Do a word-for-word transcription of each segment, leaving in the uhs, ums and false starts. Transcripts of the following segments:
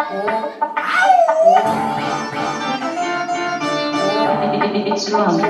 It's wrong,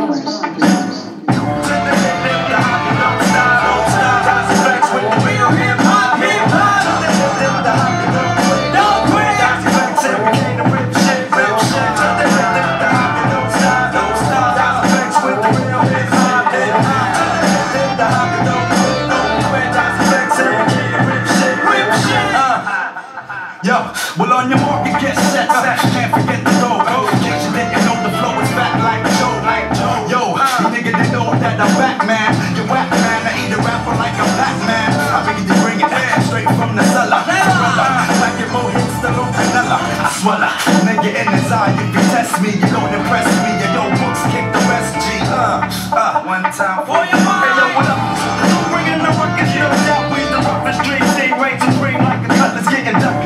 Yo, well on your mark, you get set, uh, can't forget the go, go. In case you didn't know, the flow is fat like Joe, like Joe. Yo, you nigga didn't know that I'm back, man. You whack, man, I eat a rapper like a black man. I figured you bring it back straight from the cellar. Like your mo hits the low vanilla. I swallow, nigga in his eye. If you test me, you don't impress me. Your yo books kick the rest, G. Uh, uh, one time for your mind. Hey, yo, what up? I'm bringing the ruckus, yo, doubt we the roughest street. Stay right to bring like a cutlass getting ducked.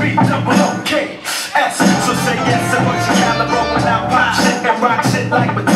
Double O K S, so say yes and what's your caliber when I pop shit and rock shit like